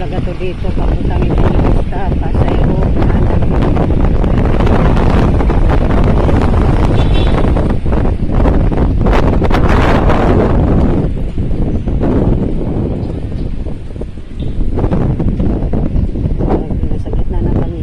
talaga to dito papuntang Indonesia, Pasayro, nasa gitna na kami.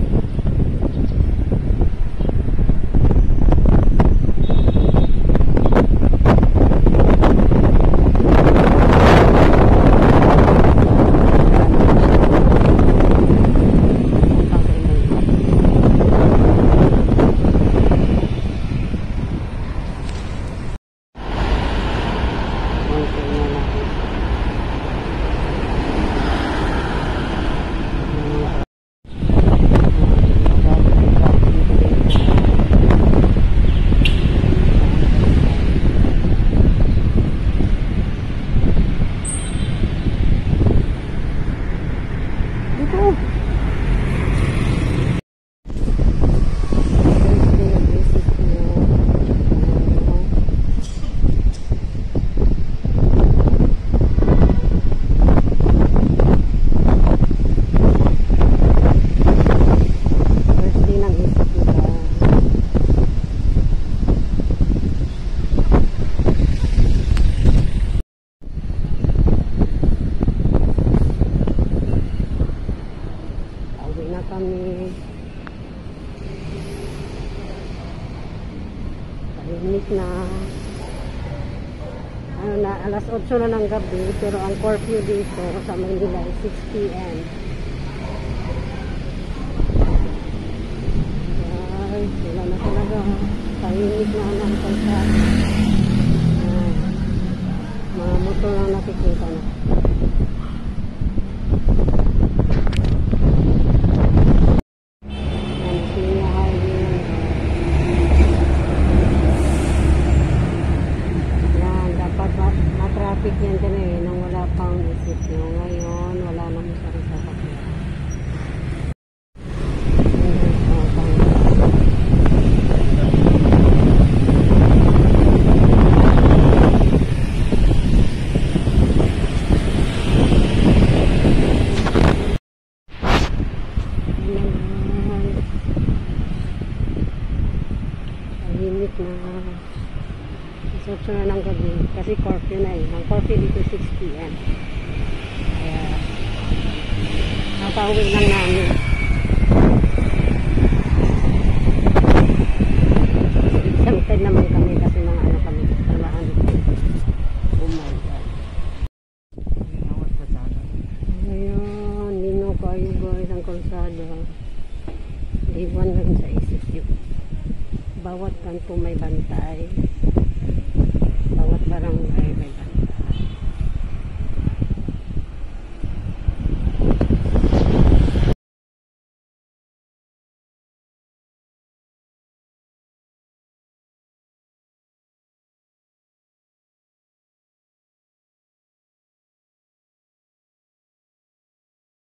Kami tahimik na alas 8 na ng gabi, pero ang curfew dito sa Manila ay 6 PM. Ay, sila na talaga tahimik na ng kalsada. Mga motor lang nakikita na. Traffic yan din eh, nung wala pang ECQ. Ngayon, wala nang sari-sari. Tahimik na. Isotso na ng gabi kasi curfew na eh. Ang curfew dito 6 PM. Kaya napauwi lang namin. Exempted naman kami kasi mga ano kami trabahan dito. Oh my God. Ngayon, lino kayo guys ang kalsada. Iwan lang sa ECQ. Bawat kanto may bantay. Bawat barangay may bantay.